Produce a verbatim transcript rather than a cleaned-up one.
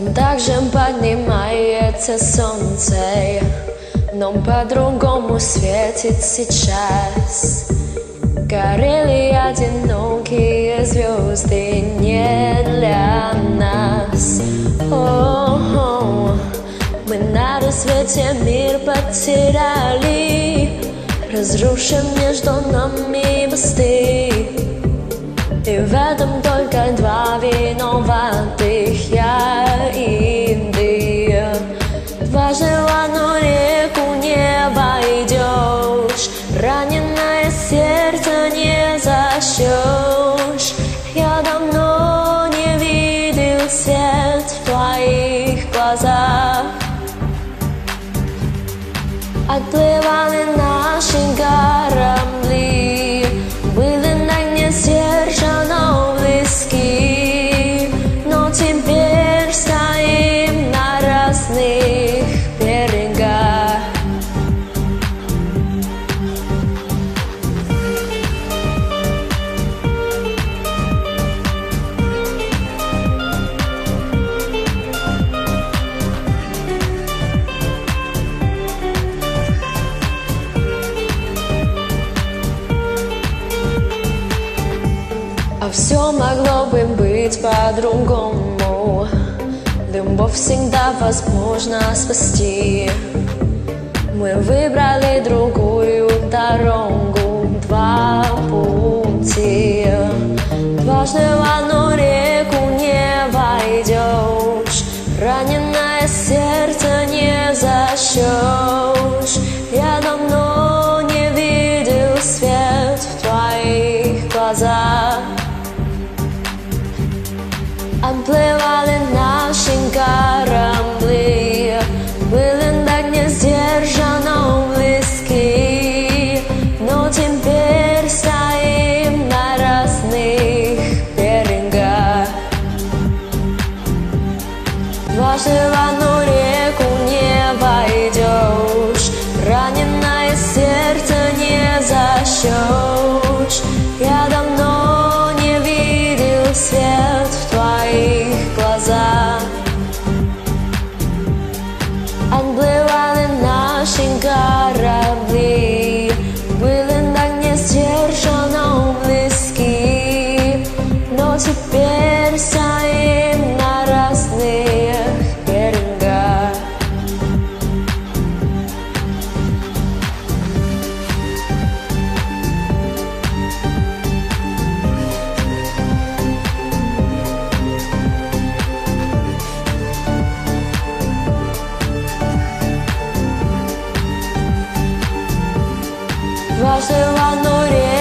Также поднимается солнце, но по-другому светит сейчас. Горели одинокие звезды не для нас. О-о-о. Мы на рассвете мир потеряли, разрушив между нами мосты. И в этом только два виноватых, я и ты. Дважды в одну реку не войдешь, раненое сердце не зашьешь. Я давно не видел свет в твоих глазах. Отплывали наши корабли, были на дне сдержанно близки, но теперь стоим на разных берегах. А все могло бы быть по-другому. Любовь всегда возможно спасти. Мы выбрали другую дорогу, два пути. Дважды в одну реку не войдешь, раненое сердце не зашьешь. Я давно не видел свет в твоих глазах. Отплывали наши корабли, были на дне сдержанно близки, но теперь стоим на разных берегах. Дважды в одну реку не войдешь, раненое сердце не зашьешь. Я давно не видел свет в твоих глазах. Отплывали наши корабли, были на дне сдержанно близки, но теперь стоим на разных берегах. Дважды в одну реку